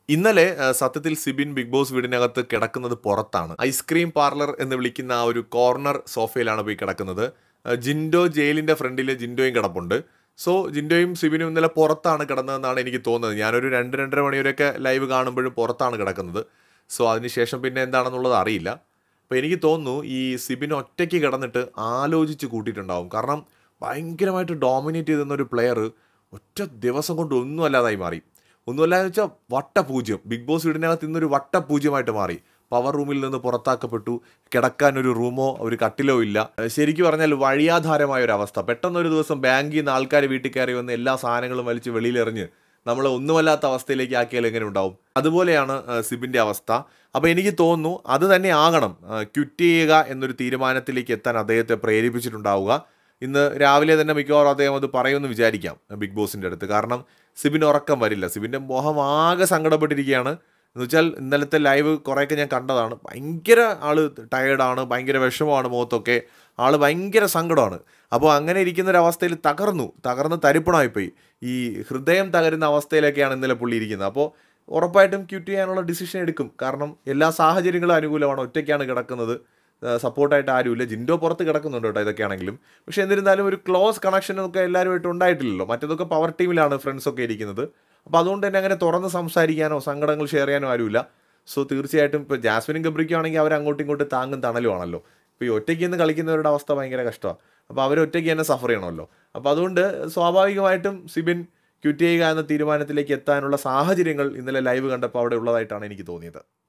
ഇന്നലെ സത്യത്തിൽ Sibin big boss വീടിനകത്ത് കിടക്കുന്നത് പുറത്താണ്. ഐസ്ക്രീം പാർലർ എന്ന് വിളിക്കുന്ന ആ ഒരു കോർണർ സോഫയിലാണ് പോയി കിടക്കുന്നത്. ജിൻഡോ ജയിലിന്റെ ഫ്രണ്ടിൽ ജിൻഡോയും കിടപ്പുണ്ട്. സോ ജിൻഡോയും സിബിനും ഇന്നലെ പുറത്താണ് കിടന്നതെന്നാണ് എനിക്ക് തോന്നുന്നത്. ഞാനൊരു 2-2:30 മണിവരെയൊക്കെ ലൈവ് കാണുമ്പോഴും പുറത്താണ് കിടക്കുന്നത്. സോ അതിനുശേഷം പിന്നെ എന്താണെന്നുള്ളത് അറിയില്ല. അപ്പോൾ എനിക്ക് തോന്നുന്നു ഈ സിബിൻ ഒറ്റയ്ക്ക് കിടന്നിട്ട് ആലോചിച്ച് കൂട്ടിയിട്ടുണ്ടാവും. കാരണം ഭയങ്കരമായിട്ട് ഡോമിനേറ്റ് ചെയ്തിരുന്ന ഒരു പ്ലെയർ ഒറ്റ ദിവസം കൊണ്ട് ഒന്നും അല്ലാതായി മാറി. ഒന്നുമല്ലാന്ന് വെച്ചാൽ വട്ടപൂജ്യം. ബിഗ് ബോസ് വീടിനകത്ത് ഇന്നൊരു വട്ടപൂജ്യമായിട്ട് മാറി. പവർ റൂമിൽ നിന്ന് പുറത്താക്കപ്പെട്ടു. കിടക്കാൻ ഒരു റൂമോ ഒരു കട്ടിലോ ഇല്ല. ശരിക്കും പറഞ്ഞാൽ വഴിയാധാരമായ ഒരു അവസ്ഥ. പെട്ടെന്നൊരു ദിവസം ബാങ്കിൽ നിന്ന് ആൾക്കാർ വീട്ടിൽ കയറി വന്ന് എല്ലാ സാധനങ്ങളും വലിച്ച് വെളിയിലെറിഞ്ഞ് നമ്മൾ ഒന്നുമല്ലാത്ത അവസ്ഥയിലേക്ക് ആക്കിയാൽ എങ്ങനെ ഉണ്ടാവും? അതുപോലെയാണ് സിബിൻ്റെ അവസ്ഥ. അപ്പോൾ എനിക്ക് തോന്നുന്നു അത് തന്നെ ആകണം ക്വിറ്റ് ചെയ്യുക എന്നൊരു തീരുമാനത്തിലേക്ക് എത്താൻ അദ്ദേഹത്തെ പ്രേരിപ്പിച്ചിട്ടുണ്ടാവുക. ഇന്ന് രാവിലെ തന്നെ മിക്കവാറും അദ്ദേഹം അത് പറയുമെന്ന് വിചാരിക്കാം ബിഗ് ബോസിൻ്റെ അടുത്ത്. കാരണം സിബിന് ഉറക്കം വരില്ല. സിബിൻ്റെ മോഹം ആകെ സങ്കടപ്പെട്ടിരിക്കുകയാണ്. എന്ന് വെച്ചാൽ ഇന്നലത്തെ ലൈവ് കുറേയൊക്കെ ഞാൻ കണ്ടതാണ്. ഭയങ്കര ആൾ ടയേർഡാണ്, ഭയങ്കര വിഷമമാണ് മുഖത്തൊക്കെ. ആൾ ഭയങ്കര സങ്കടമാണ്. അപ്പോൾ അങ്ങനെ ഇരിക്കുന്നൊരവസ്ഥയിൽ തകർന്ന് തരിപ്പണമായിപ്പോയി. ഈ ഹൃദയം തകരുന്ന അവസ്ഥയിലൊക്കെയാണ് ഇന്നലെ പുള്ളി ഇരിക്കുന്നത്. അപ്പോൾ ഉറപ്പായിട്ടും ക്വിറ്റ് ചെയ്യാനുള്ള ഡിസിഷൻ എടുക്കും. കാരണം എല്ലാ സാഹചര്യങ്ങളും അനുകൂലമാണ്. ഒറ്റയ്ക്കാണ് കിടക്കുന്നത്, സപ്പോർട്ടായിട്ട് ആരുമില്ല. ജിൻഡോ പുറത്ത് കിടക്കുന്നുണ്ട് കേട്ടോ ഇതൊക്കെയാണെങ്കിലും. പക്ഷേ എന്നിരുന്നാലും ഒരു ക്ലോസ് കണക്ഷനൊക്കെ എല്ലാവരുമായിട്ട് ഉണ്ടായിട്ടില്ലല്ലോ. മറ്റേതൊക്കെ പവർ ടീമിലാണ് ഫ്രണ്ട്സൊക്കെ ഇരിക്കുന്നത്. അപ്പോൾ അതുകൊണ്ട് തന്നെ അങ്ങനെ തുറന്ന് സംസാരിക്കാനോ സങ്കടങ്ങൾ ഷെയർ ചെയ്യാനോ ആരുമില്ല. സോ തീർച്ചയായിട്ടും ഇപ്പോൾ ജാസ്മിനും ഗബ്രിക്കും ആണെങ്കിൽ അവർ അങ്ങോട്ടും ഇങ്ങോട്ടും താങ്ങും തണലുമാണല്ലോ. ഇപ്പോൾ ഈ ഒറ്റയ്ക്ക് നിന്ന് കളിക്കുന്നവരുടെ അവസ്ഥ ഭയങ്കര കഷ്ടമാണ്. അപ്പോൾ അവർ ഒറ്റയ്ക്ക് തന്നെ സഫർ ചെയ്യണമല്ലോ. അപ്പോൾ അതുകൊണ്ട് സ്വാഭാവികമായിട്ടും സിബിൻ ക്വിറ്റ് ചെയ്യുക എന്ന തീരുമാനത്തിലേക്ക് എത്താനുള്ള സാഹചര്യങ്ങൾ ഇന്നലെ ലൈവ് കണ്ടപ്പോൾ അവിടെ ഉള്ളതായിട്ടാണ് എനിക്ക് തോന്നിയത്.